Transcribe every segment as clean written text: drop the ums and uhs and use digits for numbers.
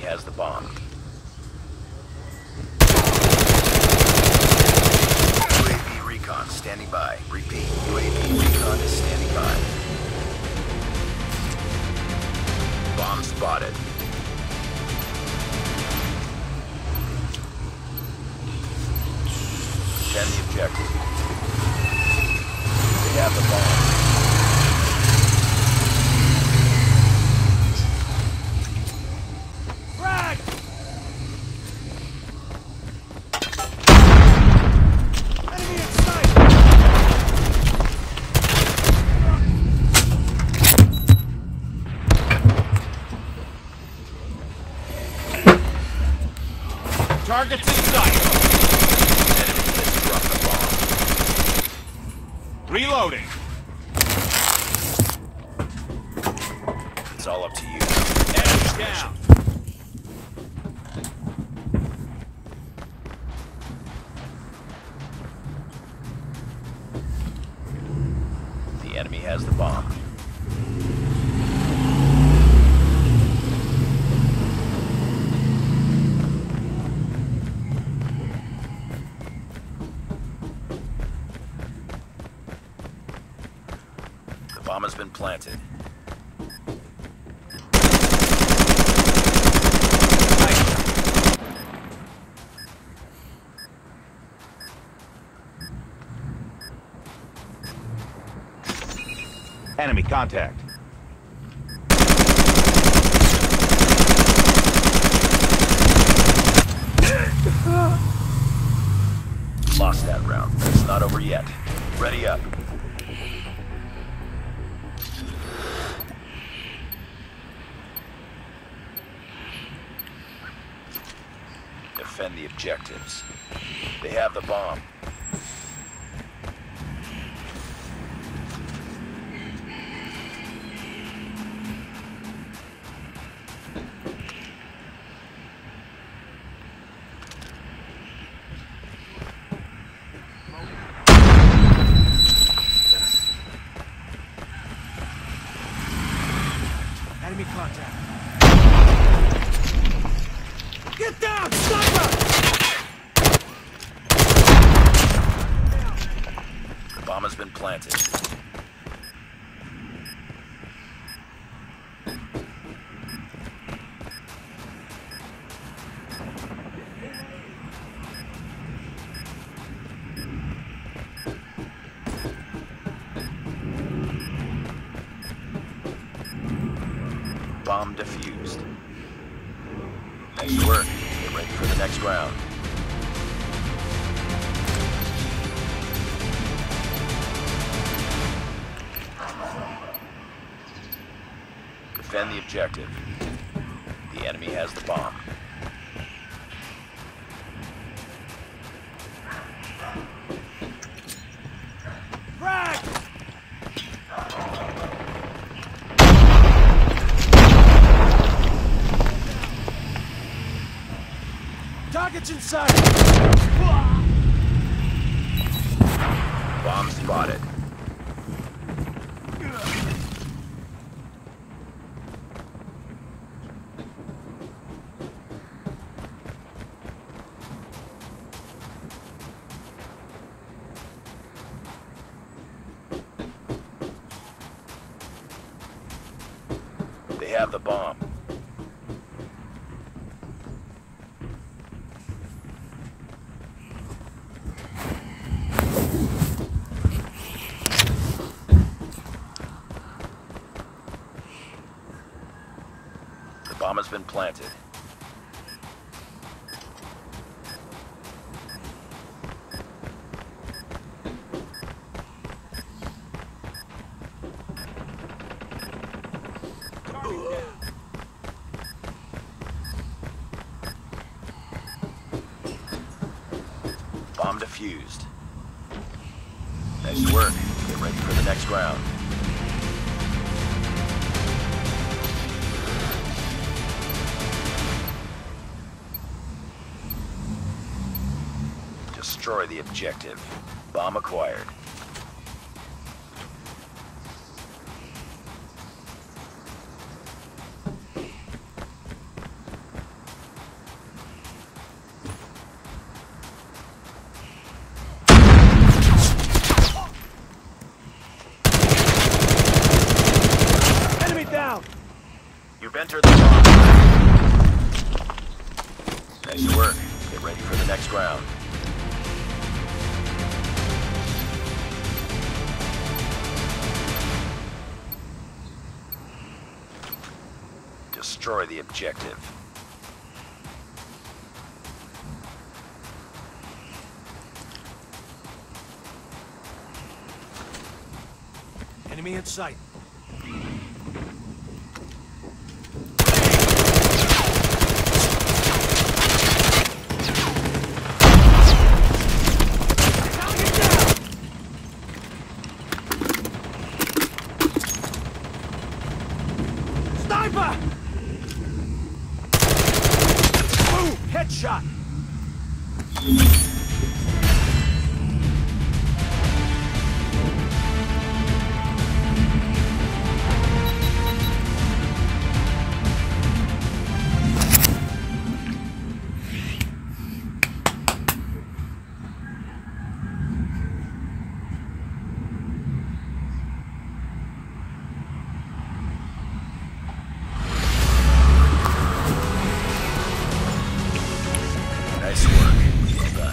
has the bomb. UAV recon standing by. Repeat, UAV recon is standing by. Bomb spotted. Defend the objective. They have the bomb. Frag! Enemy in sight! Targets in sight! Enemy has dropped the bomb. Reloading! It's all up to you. Enemy down! The enemy has the bomb. The bomb has been planted. Enemy contact. Lost that round. It's not over yet. Ready up. Defend the objectives. They have the bomb. Enemy contact. Get down, sniper! The bomb has been planted. Bomb defused. Nice work. Get ready for the next round. Defend the objective. The enemy has the bomb. Frag! Targets in sight! Bomb spotted. They have the bomb. The bomb has been planted. Bomb defused. Nice work. Get ready for the next round. Destroy the objective. Bomb acquired. You've entered the bomb. Nice work. Get ready for the next round. Destroy the objective. Enemy in sight. Sniper! Boom! Headshot! Nice work. Well done.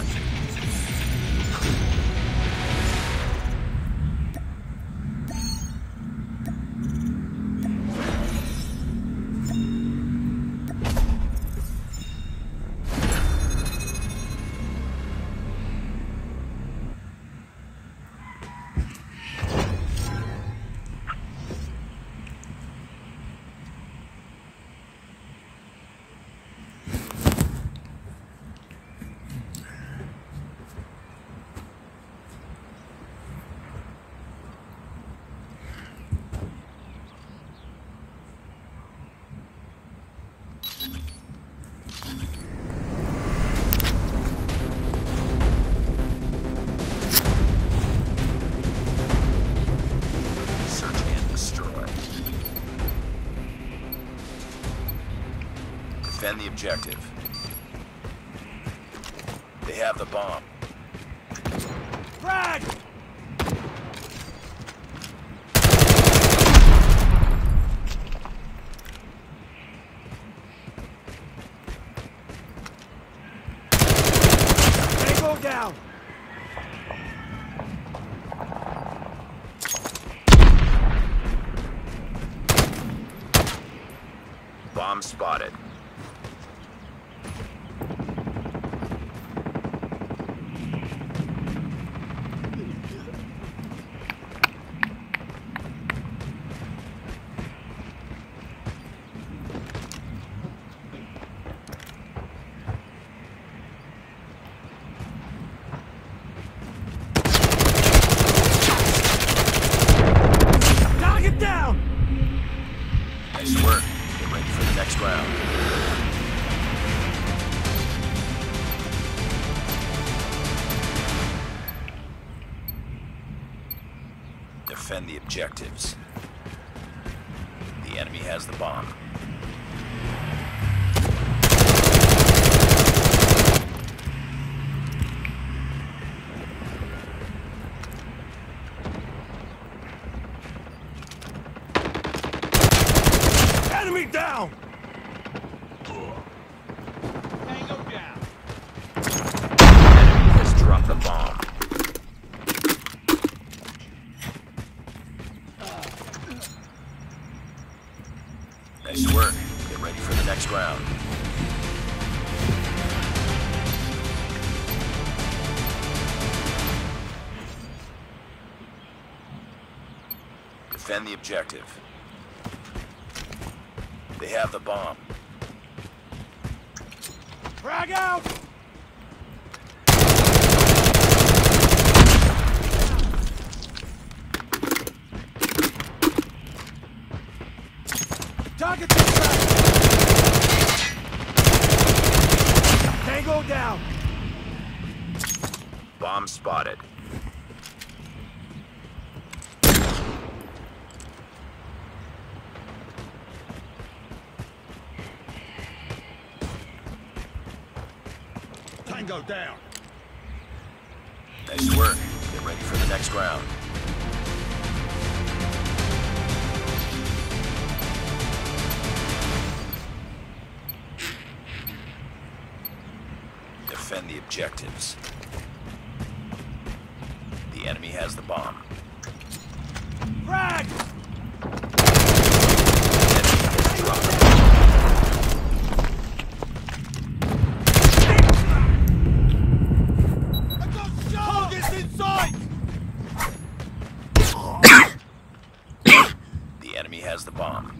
Defend the objective. They have the bomb. Frag! Tango down! Bomb spotted. Target down! Nice work. Get ready for the next round. Defend the objectives. The enemy has the bomb. Enemy down! Tango down. Enemy has dropped the bomb. Nice work. Get ready for the next round. Defend the objective. They have the bomb. Frag out! Target's inside! Tango down! Bomb spotted. Tango down. Nice work. Get ready for the next round. the objectives. The enemy has the bomb. Frag! The enemy has dropped the I got shot! Target's in sight! The enemy has the bomb.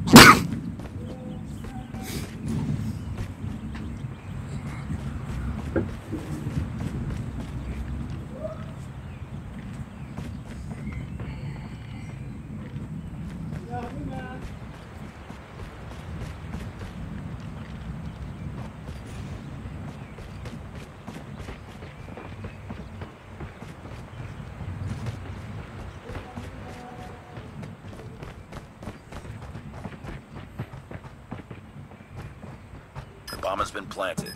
The bomb has been planted.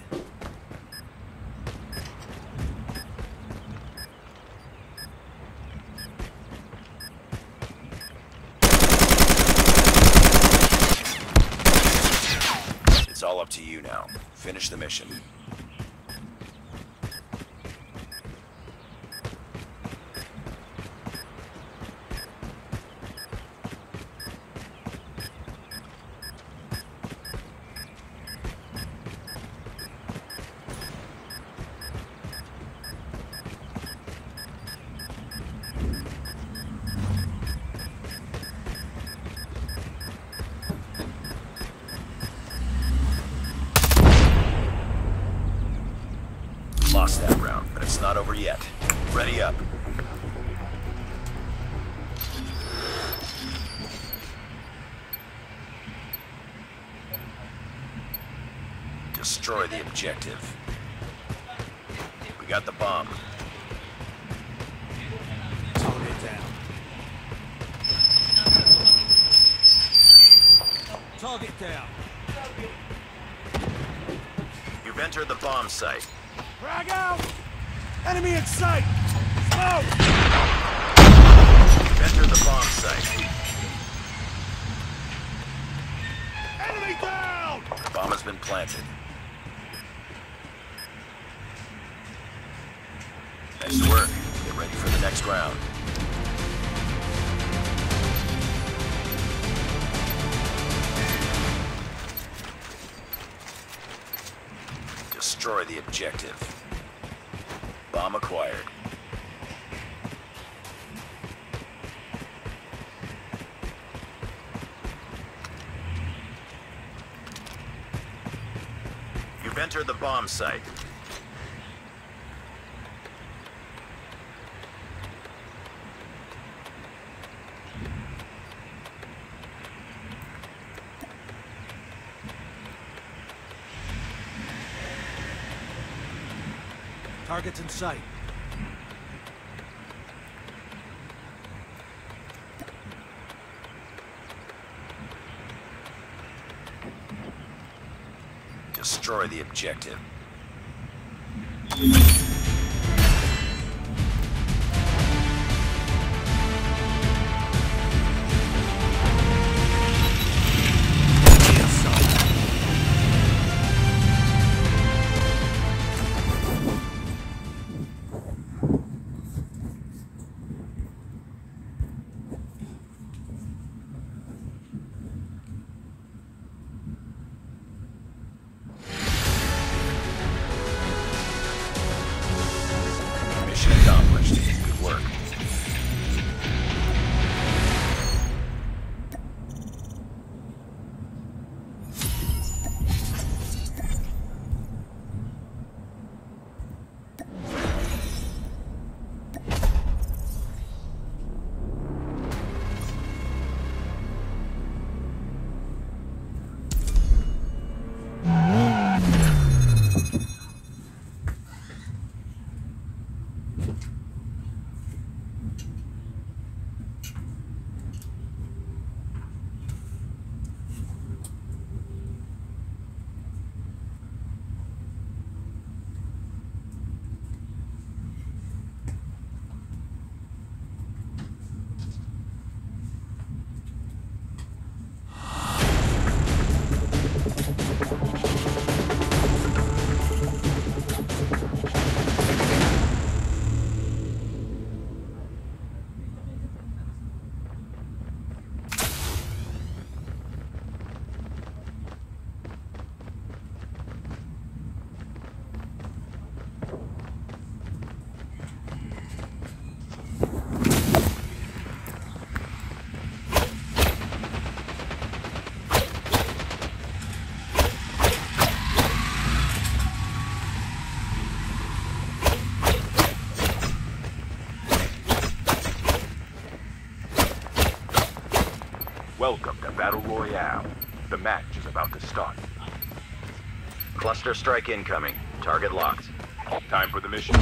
It's all up to you now. Finish the mission. Lost that round, but it's not over yet. Ready up. Destroy the objective. We got the bomb. Target down. Target down. You've entered the bomb site. Frag out! Enemy in sight! Smoke! You've entered the bomb site. Enemy down! The bomb has been planted. Nice work. Get ready for the next round. Destroy the objective. Bomb acquired. You've entered the bomb site. Target's in sight. Destroy the objective. Welcome to Battle Royale. The match is about to start. Cluster strike incoming. Target locked. Time for the mission.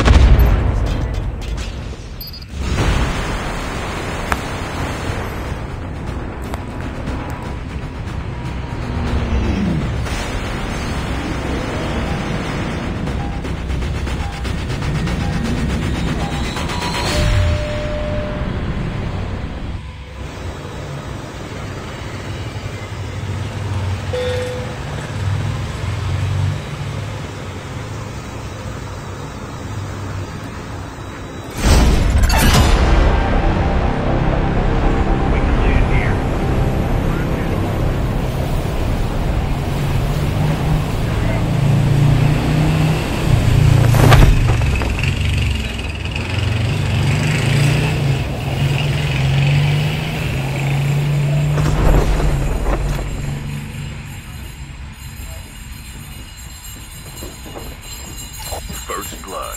First blood.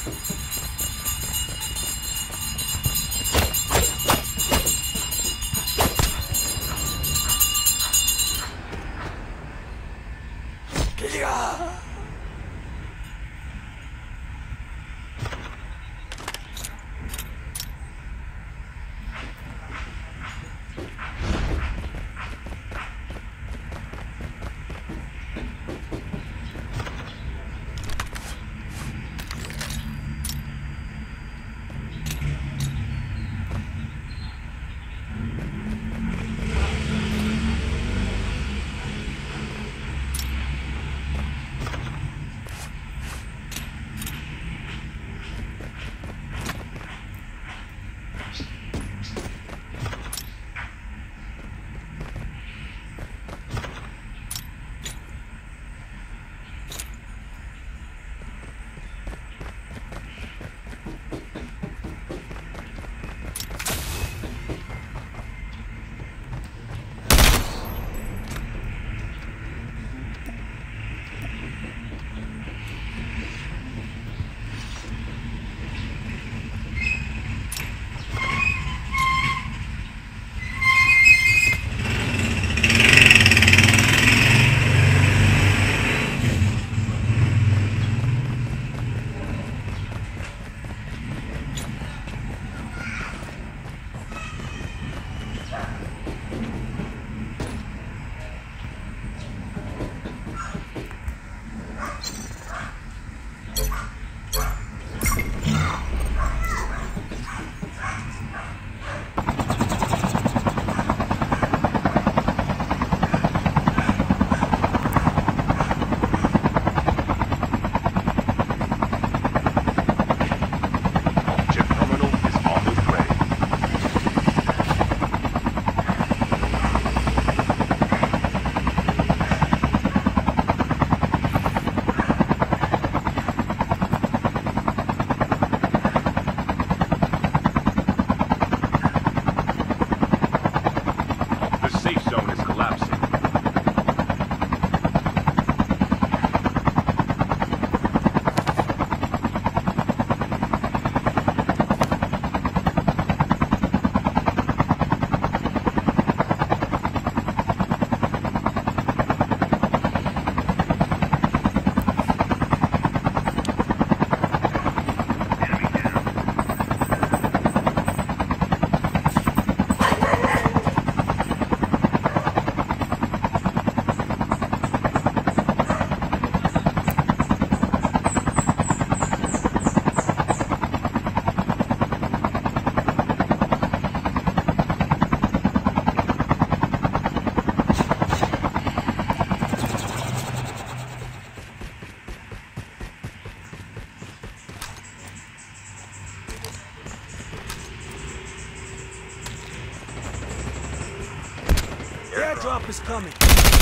Airdrop is coming.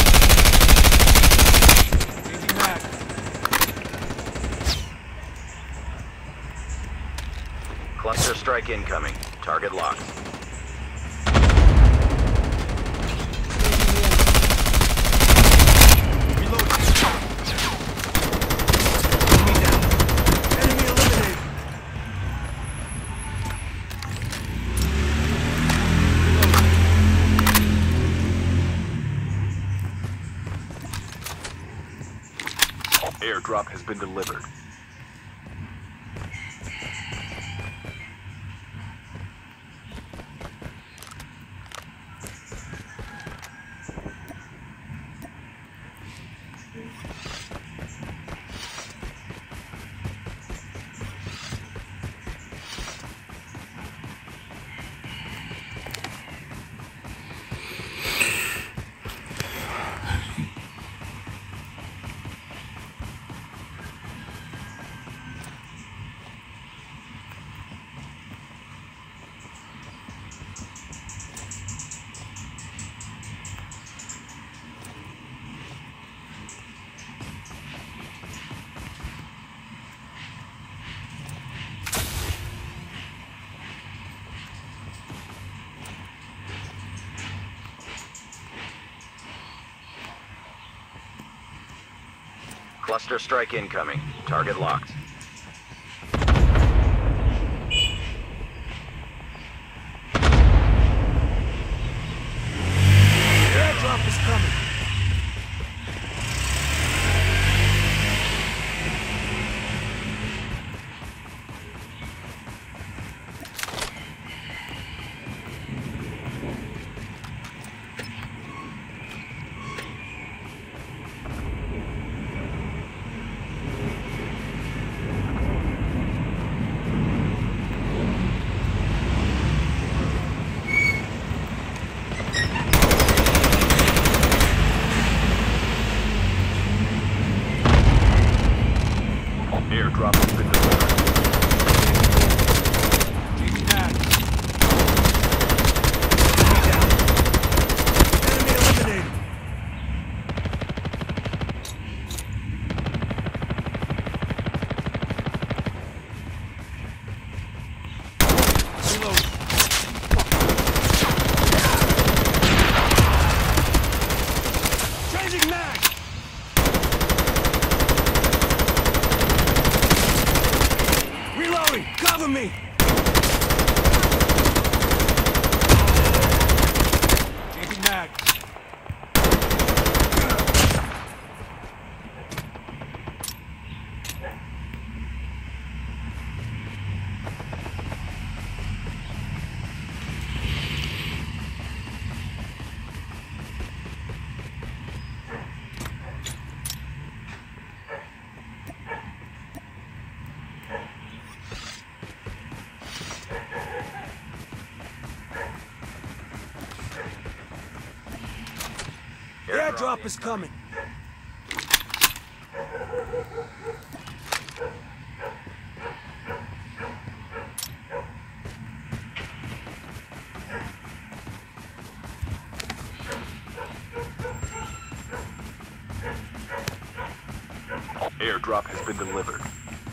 Changing mag. Cluster strike incoming. Target locked. Airdrop has been delivered. Cluster strike incoming. Target locked. Airdrop is coming. Airdrop has been delivered. Changing back. Enemy eliminated. Reload. Changing mag. Reloading! Cover me! Changing mag. Airdrop is coming. Airdrop has been delivered.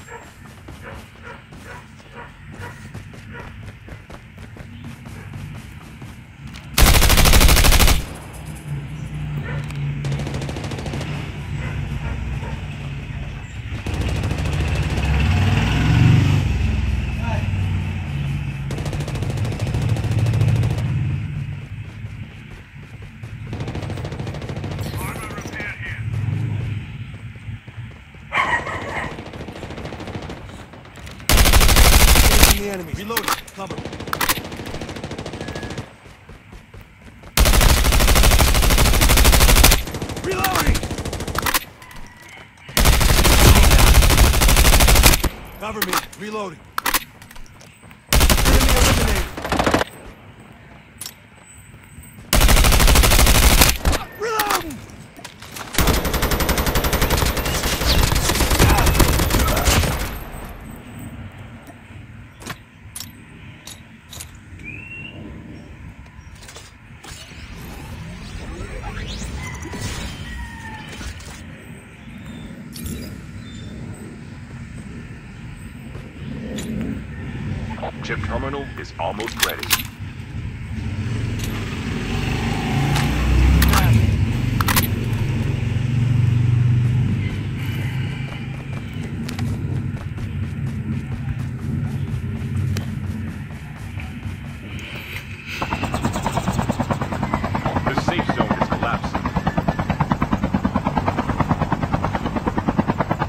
The enemy. Reloading. Cover. Reloading. Cover me. Reloading. Enemy eliminated. Reloading. Chip terminal is almost ready. The safe zone is collapsing.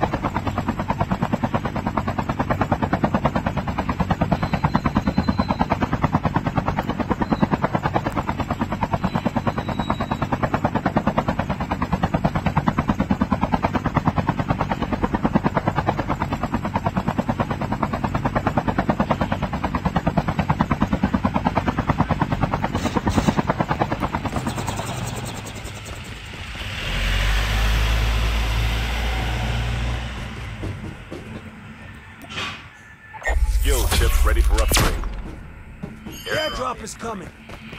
is coming.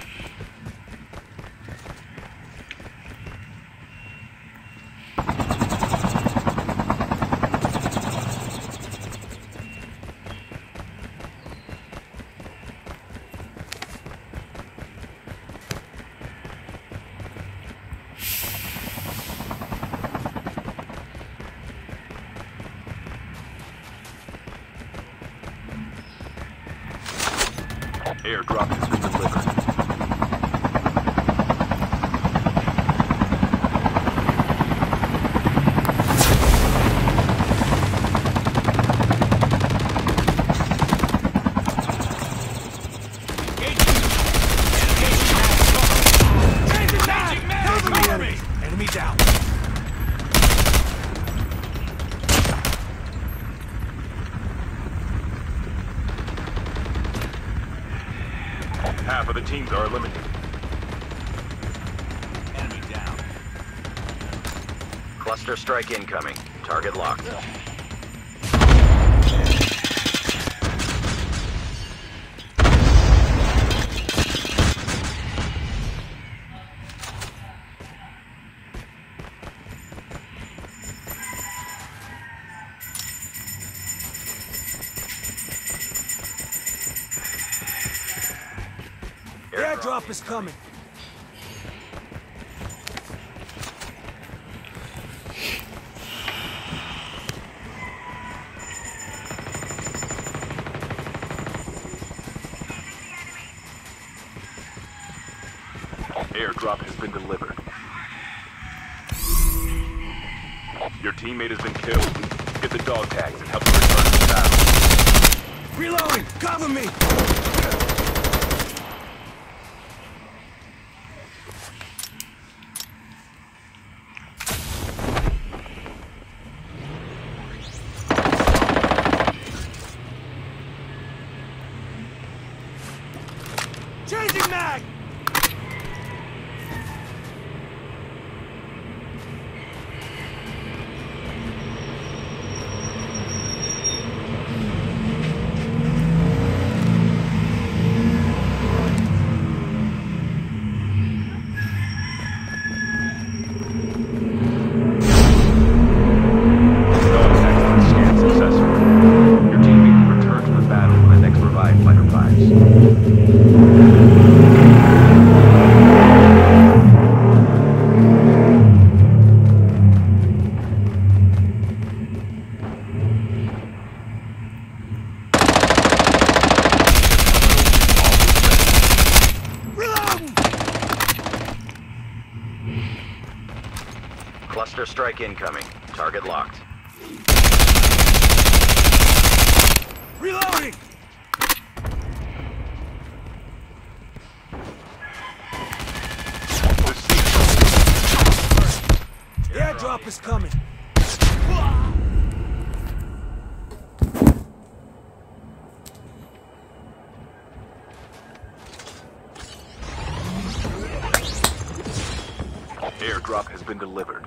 Airdrop has been delivered. Enemy down. Half of the teams are eliminated. Enemy down. Cluster strike incoming. Target locked. Airdrop is coming. Airdrop has been delivered. Your teammate has been killed. Get the dog tags and help them return to the battle. Reloading! Cover me! Changing mag! Dog tags scan successful. Your teammate will return to the battle when the next revived fighter arrives. Reloading! Cluster strike incoming. Target locked. Reloading! The airdrop is coming. Airdrop has been delivered.